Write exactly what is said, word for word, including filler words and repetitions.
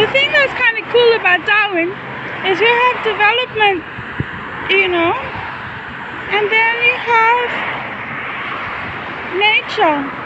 The thing that's kind of cool about Darwin is you have development, you know, and then you have nature.